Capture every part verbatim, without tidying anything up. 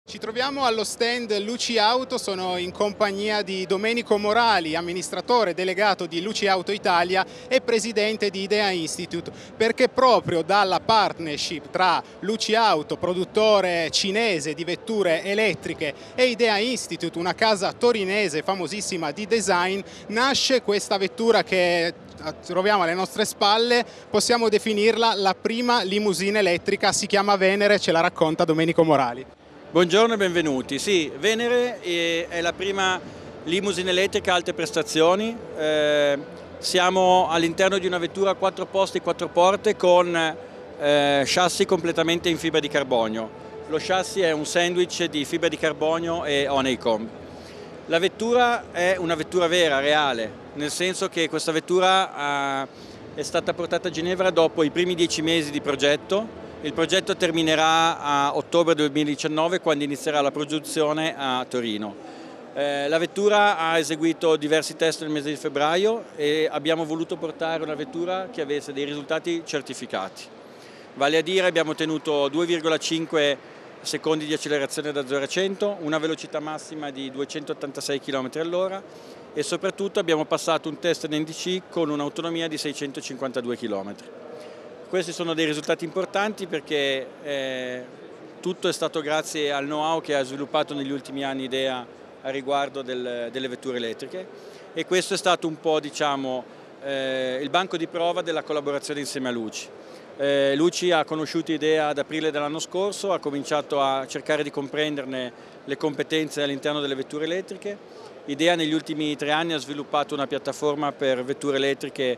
Ci troviamo allo stand Luci Auto, sono in compagnia di Domenico Morali, amministratore delegato di Luci Auto Italia e presidente di Idea Institute, perché proprio dalla partnership tra Luci Auto, produttore cinese di vetture elettriche, e Idea Institute, una casa torinese famosissima di design, nasce questa vettura che troviamo alle nostre spalle. Possiamo definirla la prima limousine elettrica, si chiama Venere, ce la racconta Domenico Morali. Buongiorno e benvenuti. Sì, Venere è la prima limousine elettrica a alte prestazioni. Eh, siamo all'interno di una vettura a quattro posti e quattro porte con eh, chassis completamente in fibra di carbonio. Lo chassis è un sandwich di fibra di carbonio e Honeycomb. La vettura è una vettura vera, reale, nel senso che questa vettura eh, è stata portata a Ginevra dopo i primi dieci mesi di progetto. Il progetto terminerà a ottobre duemiladiciannove, quando inizierà la produzione a Torino. Eh, la vettura ha eseguito diversi test nel mese di febbraio e abbiamo voluto portare una vettura che avesse dei risultati certificati. Vale a dire, abbiamo ottenuto due virgola cinque secondi di accelerazione da zero a cento, una velocità massima di duecentottantasei chilometri all'ora e soprattutto abbiamo passato un test N D C con un'autonomia di seicentocinquantadue chilometri. Questi sono dei risultati importanti perché eh, tutto è stato grazie al know-how che ha sviluppato negli ultimi anni Idea a riguardo del, delle vetture elettriche, e questo è stato un po', diciamo, eh, il banco di prova della collaborazione insieme a Luci. Eh, Luci ha conosciuto Idea ad aprile dell'anno scorso, ha cominciato a cercare di comprenderne le competenze all'interno delle vetture elettriche. Idea negli ultimi tre anni ha sviluppato una piattaforma per vetture elettriche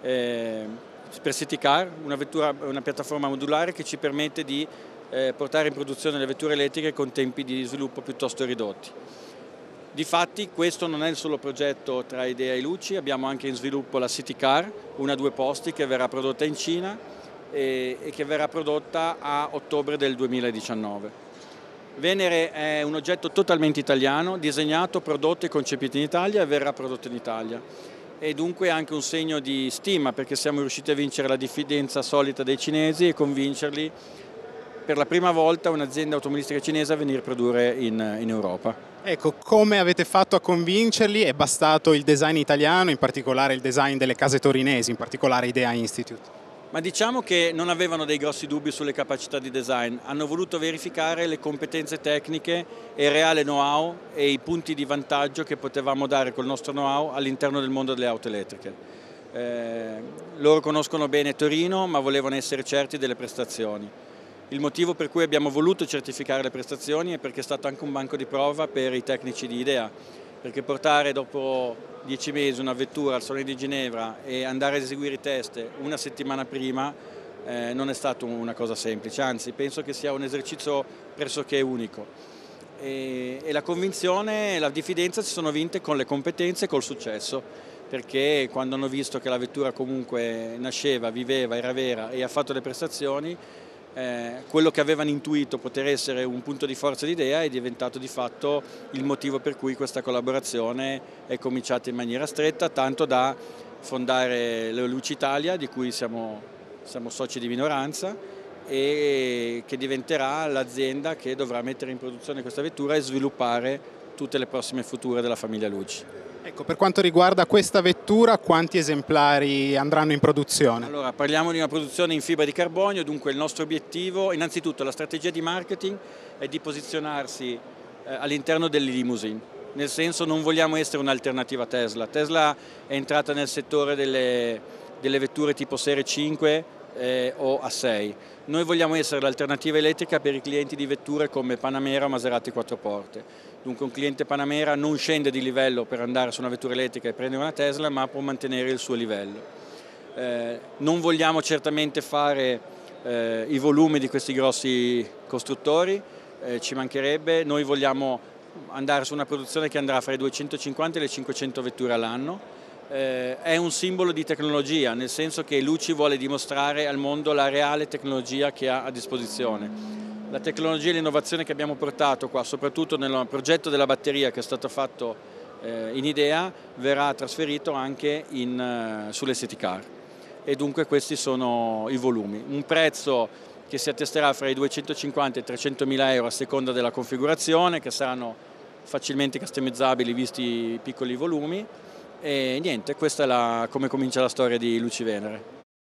eh, per City Car, una, vettura, una piattaforma modulare che ci permette di eh, portare in produzione le vetture elettriche con tempi di sviluppo piuttosto ridotti. Difatti questo non è il solo progetto tra Idea e Luci, abbiamo anche in sviluppo la City Car, una a due posti, che verrà prodotta in Cina e, e che verrà prodotta a ottobre del duemiladiciannove. Venere è un oggetto totalmente italiano, disegnato, prodotto e concepito in Italia e verrà prodotto in Italia. E dunque anche un segno di stima, perché siamo riusciti a vincere la diffidenza solita dei cinesi e convincerli per la prima volta un'azienda automobilistica cinese a venire a produrre in, in Europa. Ecco, come avete fatto a convincerli? È bastato il design italiano, in particolare il design delle case torinesi, in particolare Idea Institute? Ma diciamo che non avevano dei grossi dubbi sulle capacità di design, hanno voluto verificare le competenze tecniche e il reale know-how e i punti di vantaggio che potevamo dare col nostro know-how all'interno del mondo delle auto elettriche. Eh, loro conoscono bene Torino, ma volevano essere certi delle prestazioni. Il motivo per cui abbiamo voluto certificare le prestazioni è perché è stato anche un banco di prova per i tecnici di Idea, perché portare dopo dieci mesi una vettura al Salone di Ginevra e andare ad eseguire i test una settimana prima eh, non è stata una cosa semplice, anzi penso che sia un esercizio pressoché unico. E, e la convinzione e la diffidenza si sono vinte con le competenze e col successo, perché quando hanno visto che la vettura comunque nasceva, viveva, era vera e ha fatto le prestazioni, Eh, quello che avevano intuito poter essere un punto di forza di Idea è diventato di fatto il motivo per cui questa collaborazione è cominciata in maniera stretta, tanto da fondare le Luci Italia, di cui siamo, siamo soci di minoranza, e che diventerà l'azienda che dovrà mettere in produzione questa vettura e sviluppare tutte le prossime future della famiglia Luci. Ecco, per quanto riguarda questa vettura, quanti esemplari andranno in produzione? Allora, parliamo di una produzione in fibra di carbonio, dunque il nostro obiettivo, innanzitutto la strategia di marketing è di posizionarsi eh, all'interno delle limousine, nel senso non vogliamo essere un'alternativa a Tesla. Tesla è entrata nel settore delle, delle vetture tipo Serie cinque eh, o A sei. Noi vogliamo essere l'alternativa elettrica per i clienti di vetture come Panamera o Maserati quattro porte. Dunque un cliente Panamera non scende di livello per andare su una vettura elettrica e prendere una Tesla, ma può mantenere il suo livello. Eh, non vogliamo certamente fare eh, i volumi di questi grossi costruttori, eh, ci mancherebbe. Noi vogliamo andare su una produzione che andrà fra i duecentocinquanta e le cinquecento vetture all'anno. Eh, è un simbolo di tecnologia, nel senso che Luci vuole dimostrare al mondo la reale tecnologia che ha a disposizione. La tecnologia e l'innovazione che abbiamo portato qua, soprattutto nel progetto della batteria che è stato fatto eh, in Idea, verrà trasferito anche in, uh, sulle City Car, e dunque questi sono i volumi. Un prezzo che si attesterà fra i duecentocinquanta e i trecentomila euro a seconda della configurazione, che saranno facilmente customizzabili visti i piccoli volumi. E niente, questa è la, come comincia la storia di Luci Venere.